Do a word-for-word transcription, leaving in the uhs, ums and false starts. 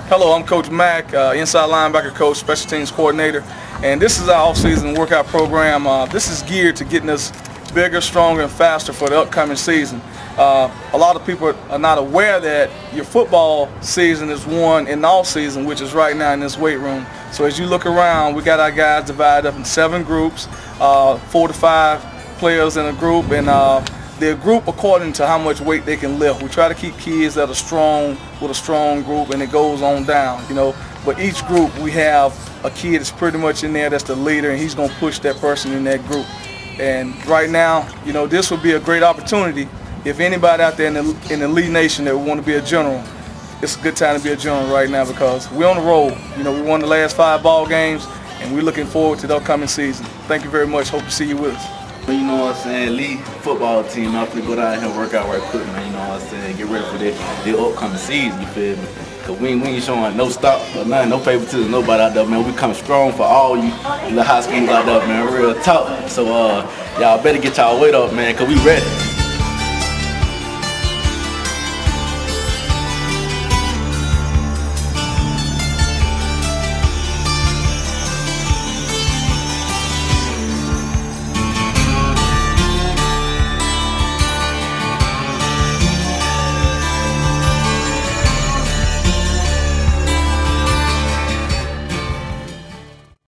Hello, I'm Coach Mack, uh, inside linebacker coach, special teams coordinator, and this is our off-season workout program. Uh, this is geared to getting us bigger, stronger, and faster for the upcoming season. Uh, a lot of people are not aware that your football season is won in the off-season, which is right now in this weight room. So as you look around, we got our guys divided up in seven groups, uh, four to five players in a group, and uh, they're grouped according to how much weight they can lift. We try to keep kids that are strong with a strong group, and it goes on down, you know. But each group, we have a kid that's pretty much in there that's the leader, and he's going to push that person in that group. And right now, you know, this would be a great opportunity. If anybody out there in the, in the Lee Nation that would want to be a general, it's a good time to be a general right now because we're on the road. You know, we won the last five ball games, and we're looking forward to the upcoming season. Thank you very much. Hope to see you with us. You know what I'm saying, Lee football team, I'm gonna go down here and work out right quick, man, you know what I'm saying, get ready for the, the upcoming season, you feel me? Cause we ain't, we ain't showing no stop or nothing, no favoritism, nobody out there, man. We coming strong for all you little high schools out there, man, real talk. So uh, y'all better get y'all weight up, man, cause we ready.